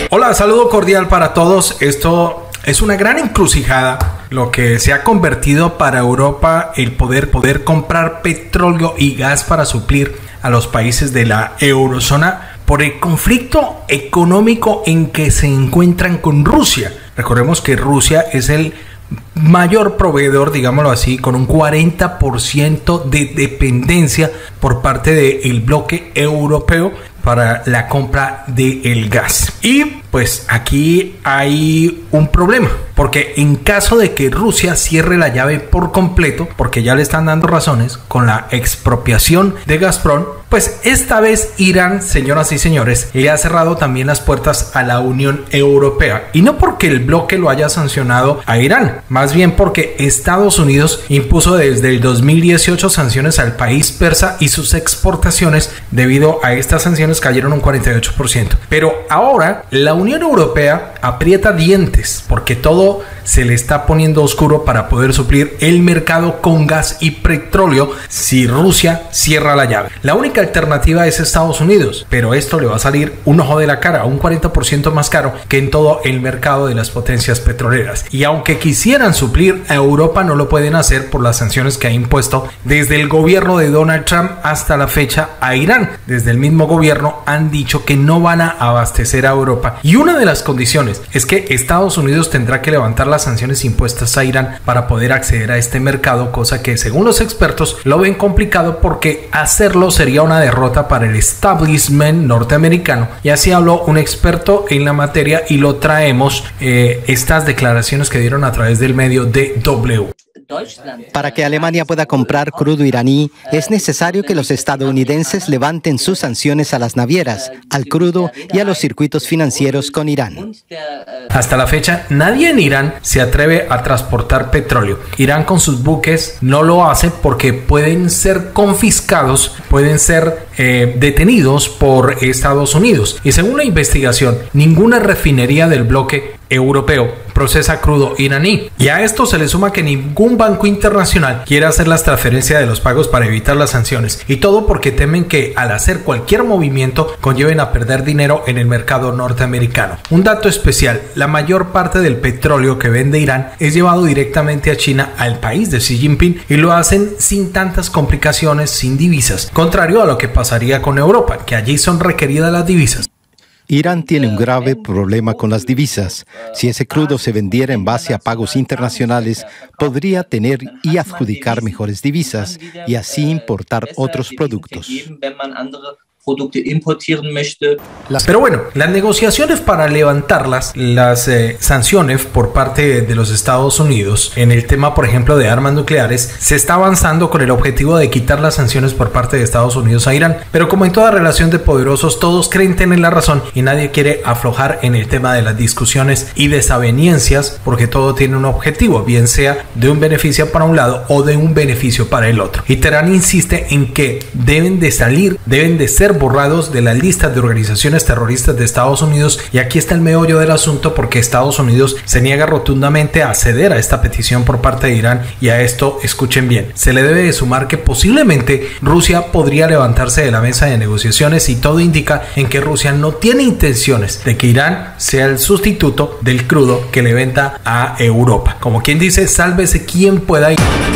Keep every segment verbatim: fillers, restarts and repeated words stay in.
Hola, saludo cordial para todos. Esto es una gran encrucijada, lo que se ha convertido para Europa el poder, poder comprar petróleo y gas para suplir a los países de la eurozona por el conflicto económico en que se encuentran con Rusia. Recordemos que Rusia es el mayor proveedor, digámoslo así, con un cuarenta por ciento de dependencia por parte del bloque europeo para la compra del gas. Y pues aquí hay un problema, porque en caso de que Rusia cierre la llave por completo, porque ya le están dando razones con la expropiación de Gazprom, pues esta vez Irán, señoras y señores, le ha cerrado también las puertas a la Unión Europea. Y no porque el bloque lo haya sancionado a Irán, más bien porque Estados Unidos impuso desde el dos mil dieciocho sanciones al país persa y sus exportaciones debido a estas sanciones cayeron un cuarenta y ocho por ciento. Pero ahora la Unión Europea aprieta dientes porque todo se le está poniendo oscuro para poder suplir el mercado con gas y petróleo si Rusia cierra la llave. La única alternativa es Estados Unidos, pero esto le va a salir un ojo de la cara, un cuarenta por ciento más caro que en todo el mercado de las potencias petroleras. Y aunque quisieran suplir a Europa, no lo pueden hacer por las sanciones que ha impuesto desde el gobierno de Donald Trump hasta la fecha a Irán. Desde el mismo gobierno han dicho que no van a abastecer a Europa, y una de las condiciones es que Estados Unidos tendrá que levantar las sanciones impuestas a Irán para poder acceder a este mercado, cosa que según los expertos lo ven complicado porque hacerlo sería una derrota para el establishment norteamericano. Y así habló un experto en la materia y lo traemos eh, estas declaraciones que dieron a través del medio D W. Para que Alemania pueda comprar crudo iraní, es necesario que los estadounidenses levanten sus sanciones a las navieras, al crudo y a los circuitos financieros con Irán. Hasta la fecha, nadie en Irán se atreve a transportar petróleo. Irán con sus buques no lo hace porque pueden ser confiscados, pueden ser eh, detenidos por Estados Unidos. Y según la investigación, ninguna refinería del bloque europeo procesa crudo iraní. Y a esto se le suma que ningún banco internacional quiere hacer las transferencias de los pagos para evitar las sanciones, y todo porque temen que al hacer cualquier movimiento conlleven a perder dinero en el mercado norteamericano. Un dato especial: la mayor parte del petróleo que vende Irán es llevado directamente a China, al país de Xi Jinping, y lo hacen sin tantas complicaciones, sin divisas, contrario a lo que pasaría con Europa, que allí son requeridas las divisas. Irán tiene un grave problema con las divisas. Si ese crudo se vendiera en base a pagos internacionales, podría tener y adjudicar mejores divisas y así importar otros productos. Pero bueno, las negociaciones para levantarlas, las eh, sanciones por parte de los Estados Unidos en el tema, por ejemplo, de armas nucleares, se está avanzando con el objetivo de quitar las sanciones por parte de Estados Unidos a Irán. Pero como en toda relación de poderosos, todos creen tener la razón y nadie quiere aflojar en el tema de las discusiones y desavenencias, porque todo tiene un objetivo, bien sea de un beneficio para un lado o de un beneficio para el otro. Y Teherán insiste en que deben de salir, deben de ser borrados de las listas de organizaciones terroristas de Estados Unidos, y aquí está el meollo del asunto, porque Estados Unidos se niega rotundamente a ceder a esta petición por parte de Irán. Y a esto, escuchen bien, se le debe de sumar que posiblemente Rusia podría levantarse de la mesa de negociaciones, y todo indica en que Rusia no tiene intenciones de que Irán sea el sustituto del crudo que le venda a Europa. Como quien dice, sálvese quien pueda.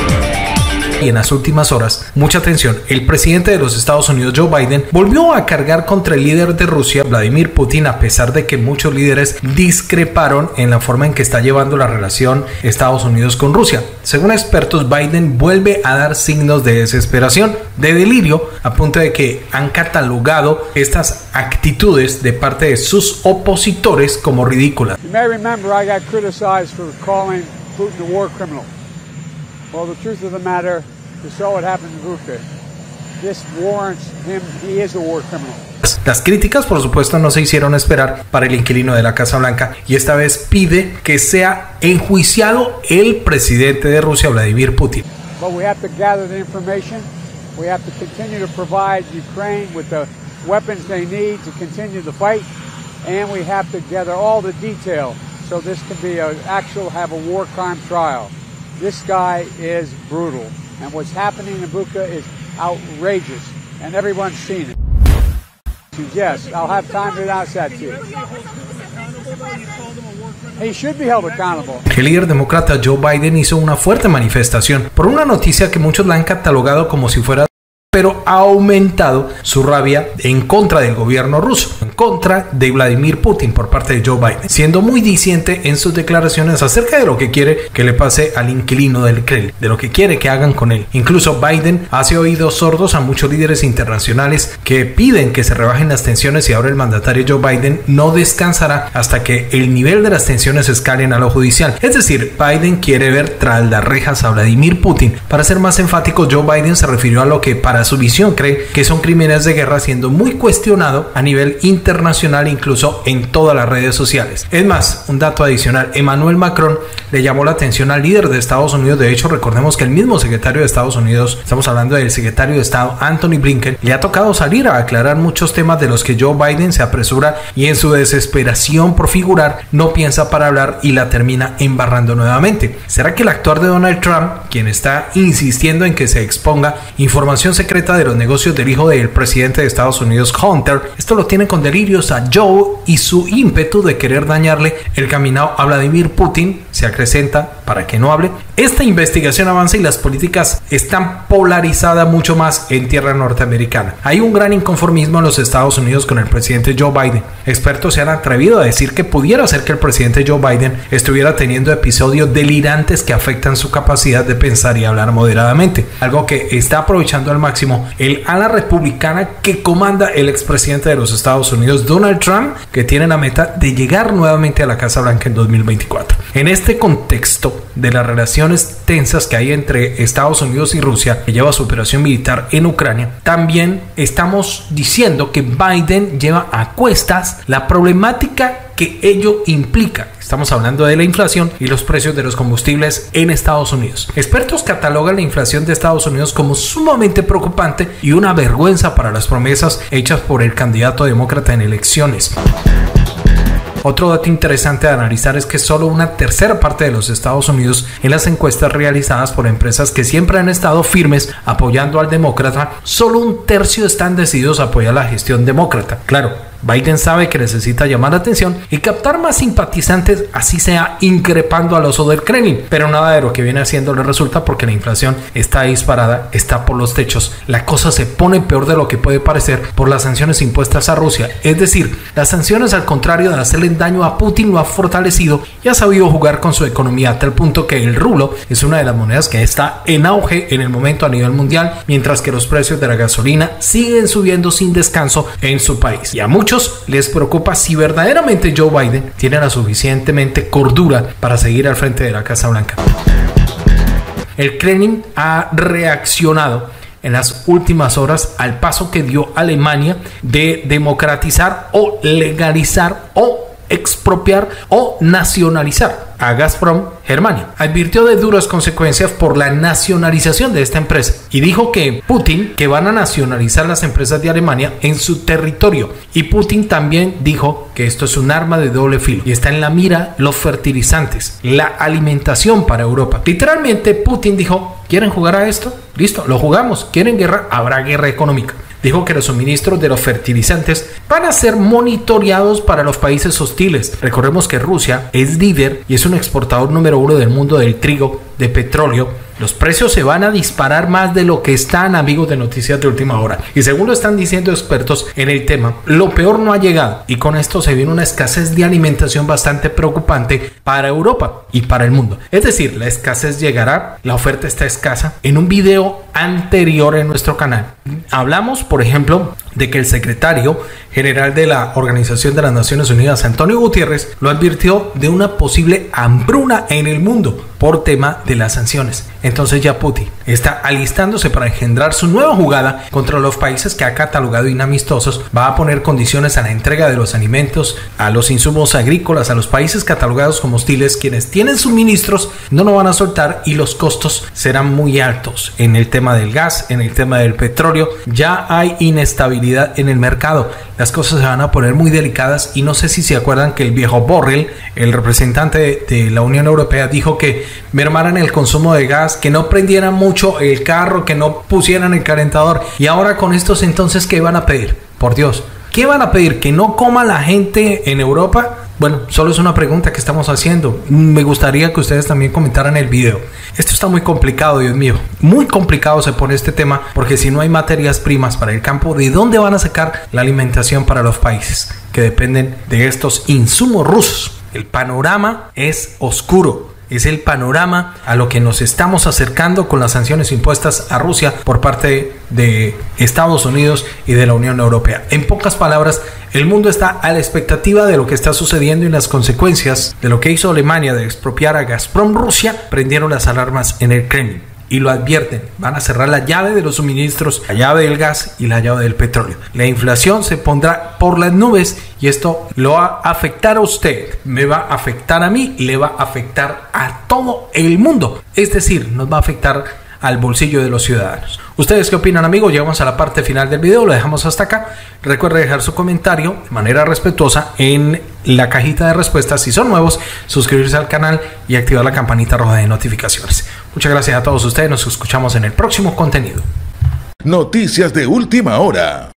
Y en las últimas horas, mucha atención, el presidente de los Estados Unidos, Joe Biden, volvió a cargar contra el líder de Rusia, Vladimir Putin, a pesar de que muchos líderes discreparon en la forma en que está llevando la relación Estados Unidos con Rusia. Según expertos, Biden vuelve a dar signos de desesperación, de delirio, a punto de que han catalogado estas actitudes de parte de sus opositores como ridículas. You may remember I got criticized for calling Putin a war criminal. Well, the truth of the matter, you saw what happened to Bucha. This warrants him, he is a war criminal. Las críticas, por supuesto, no se hicieron esperar para el inquilino de la Casa Blanca, y esta vez pide que sea enjuiciado el presidente de Rusia, Vladimir Putin. But we have to gather the information. We have to continue to provide Ukraine with the weapons they need to continue the fight, and we have to gather all the detail so this can be an actual have a war crime trial. This guy is brutal, and what's happening in Bucha is outrageous, and everyone's seen it. Yes, I'll have time to announce that to you. He should be held accountable. El líder demócrata Joe Biden hizo una fuerte manifestación por una noticia que muchos la han catalogado como si fuera, pero ha aumentado su rabia en contra del gobierno ruso, en contra de Vladimir Putin por parte de Joe Biden, siendo muy disciente en sus declaraciones acerca de lo que quiere que le pase al inquilino del Kremlin, de lo que quiere que hagan con él. Incluso Biden hace oídos sordos a muchos líderes internacionales que piden que se rebajen las tensiones, y ahora el mandatario Joe Biden no descansará hasta que el nivel de las tensiones escalen a lo judicial. Es decir, Biden quiere ver tras las rejas a Vladimir Putin. Para ser más enfático, Joe Biden se refirió a lo que para su visión cree que son crímenes de guerra, siendo muy cuestionado a nivel internacional, incluso en todas las redes sociales. Es más, un dato adicional, Emmanuel Macron le llamó la atención al líder de Estados Unidos. De hecho, recordemos que el mismo secretario de Estados Unidos, estamos hablando del secretario de Estado Anthony Blinken, le ha tocado salir a aclarar muchos temas de los que Joe Biden se apresura y en su desesperación por figurar no piensa para hablar y la termina embarrando nuevamente. ¿Será que el actuar de Donald Trump, quien está insistiendo en que se exponga información secreta de los negocios del hijo del presidente de Estados Unidos, Hunter, esto lo tiene con delirios a Joe, y su ímpetu de querer dañarle el caminado a Vladimir Putin se acrecenta para que no hable? Esta investigación avanza y las políticas están polarizadas mucho más en tierra norteamericana. Hay un gran inconformismo en los Estados Unidos con el presidente Joe Biden. Expertos se han atrevido a decir que pudiera ser que el presidente Joe Biden estuviera teniendo episodios delirantes que afectan su capacidad de pensar y hablar moderadamente, algo que está aprovechando al máximo el ala republicana que comanda el expresidente de los Estados Unidos, Donald Trump, que tiene la meta de llegar nuevamente a la Casa Blanca en dos mil veinticuatro. En este contexto de las relaciones tensas que hay entre Estados Unidos y Rusia, que lleva su operación militar en Ucrania, también estamos diciendo que Biden lleva a cuestas la problemática que ello implica. Estamos hablando de la inflación y los precios de los combustibles en Estados Unidos. Expertos catalogan la inflación de Estados Unidos como sumamente preocupante y una vergüenza para las promesas hechas por el candidato demócrata en elecciones. Otro dato interesante de analizar es que solo una tercera parte de los Estados Unidos, en las encuestas realizadas por empresas que siempre han estado firmes apoyando al demócrata, solo un tercio están decididos a apoyar la gestión demócrata. Claro, Biden sabe que necesita llamar la atención y captar más simpatizantes, así sea increpando al oso del Kremlin, pero nada de lo que viene haciendo le resulta, porque la inflación está disparada, está por los techos. La cosa se pone peor de lo que puede parecer por las sanciones impuestas a Rusia. Es decir, las sanciones, al contrario de hacerle daño a Putin, lo ha fortalecido y ha sabido jugar con su economía a tal punto que el rublo es una de las monedas que está en auge en el momento a nivel mundial, mientras que los precios de la gasolina siguen subiendo sin descanso en su país. Y a muchos les preocupa si verdaderamente Joe Biden tiene la suficientemente cordura para seguir al frente de la Casa Blanca. El Kremlin ha reaccionado en las últimas horas al paso que dio Alemania de democratizar o legalizar o expropiar o nacionalizar a Gazprom Germania. Advirtió de duras consecuencias por la nacionalización de esta empresa y dijo que Putin, que van a nacionalizar las empresas de Alemania en su territorio. Y Putin también dijo que esto es un arma de doble filo y está en la mira los fertilizantes, la alimentación para Europa. Literalmente Putin dijo: ¿quieren jugar a esto? Listo, lo jugamos. ¿Quieren guerra? Habrá guerra económica. Dijo que los suministros de los fertilizantes van a ser monitoreados para los países hostiles. Recordemos que Rusia es líder y es un exportador número uno del mundo del trigo, de petróleo. Los precios se van a disparar más de lo que están, amigos de Noticias de Última Hora. Y según lo están diciendo expertos en el tema, lo peor no ha llegado. Y con esto se viene una escasez de alimentación bastante preocupante para Europa y para el mundo. Es decir, la escasez llegará, la oferta está escasa. En un video anterior en nuestro canal hablamos, por ejemplo, de que el secretario general de la Organización de las Naciones Unidas, Antonio Guterres, lo advirtió de una posible hambruna en el mundo por tema de las sanciones. Entonces ya Putin está alistándose para engendrar su nueva jugada contra los países que ha catalogado inamistosos. Va a poner condiciones a la entrega de los alimentos, a los insumos agrícolas, a los países catalogados como hostiles. Quienes tienen suministros no lo van a soltar y los costos serán muy altos en el tema del gas, en el tema del petróleo. Ya hay inestabilidad en el mercado. Las cosas se van a poner muy delicadas y no sé si se acuerdan que el viejo Borrell, el representante de, de la Unión Europea, dijo que mermaran el consumo de gas, que no prendieran mucho el carro, que no pusieran el calentador. Y ahora con estos, entonces, ¿qué van a pedir? Por Dios, ¿qué van a pedir? ¿Que no coma la gente en Europa? Bueno, solo es una pregunta que estamos haciendo. Me gustaría que ustedes también comentaran el video. Esto está muy complicado, Dios mío. Muy complicado se pone este tema, porque si no hay materias primas para el campo, ¿de dónde van a sacar la alimentación para los países que dependen de estos insumos rusos? El panorama es oscuro. Es el panorama a lo que nos estamos acercando con las sanciones impuestas a Rusia por parte de Estados Unidos y de la Unión Europea. En pocas palabras, el mundo está a la expectativa de lo que está sucediendo y las consecuencias de lo que hizo Alemania de expropiar a Gazprom Rusia. Prendieron las alarmas en el Kremlin y lo advierten: van a cerrar la llave de los suministros, la llave del gas y la llave del petróleo. La inflación se pondrá por las nubes y esto lo va a afectar a usted, me va a afectar a mí, le va a afectar a todo el mundo. Es decir, nos va a afectar al bolsillo de los ciudadanos. ¿Ustedes qué opinan, amigos? Llegamos a la parte final del video, lo dejamos hasta acá. Recuerde dejar su comentario de manera respetuosa en la cajita de respuestas. Si son nuevos, suscribirse al canal y activar la campanita roja de notificaciones. Muchas gracias a todos ustedes, nos escuchamos en el próximo contenido. Noticias de última hora.